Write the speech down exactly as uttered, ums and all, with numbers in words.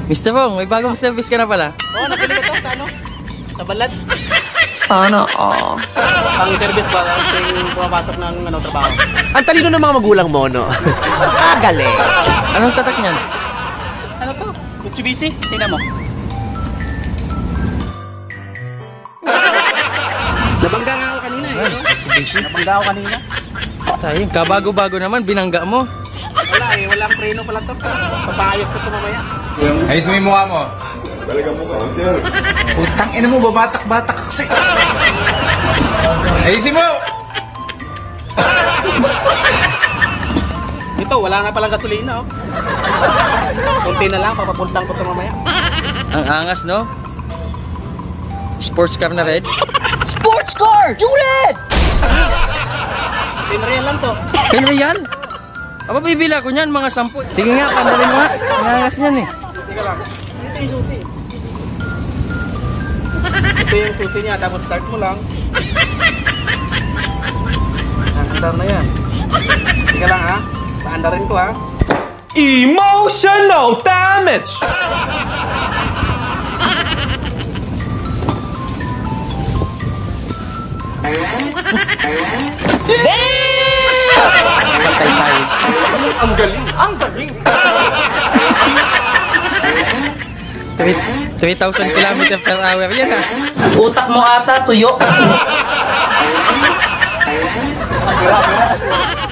mister Bong, may bagong service ka na pala. Oo, oh, nabili ko to sa ano? Sa balad. Sana all. Pang-service ba? Yung pumapasok ng ano, trabaho. Ang talino ng mga magulang mo, no? Ah, galing. Anong tatak niyan? Ano to? Mitsubishi? Tingnan mo. Nabangga nga ako kanina eh. Mitsubishi? Nabangga ako kanina. Tayo, kabago-bago naman, binangga mo. Wala eh, walang preno pala to. Papaayos ko ito mamaya. Ayos mo yung mukha mo. Talagang mukha mo, sir. Putang ina mo, babatak-batak kasi. Ayusin mo! Ito, wala na palang gasolina oh. Kunti na lang, papapuntang ko ito mamaya. Ang angas, no? Sports car na red. Sports car! Ulit! Tinriyan lang to. Kaya yan? Aba, bibila ko niyan, mga sampu. Sige nga, pandalin mo nga. Ang angas niyan eh. Teka lang. Ito yung susi. Ito yung susi niya, tapos start mo lang. Andar na yan. Teka lang ha. Paandarin ko ha. Emotional damage! Patay tayo. Ang galing! Ang galing! three thousand kilometers per hour. Yan ha. Utak mo ata tuyo. Grabe.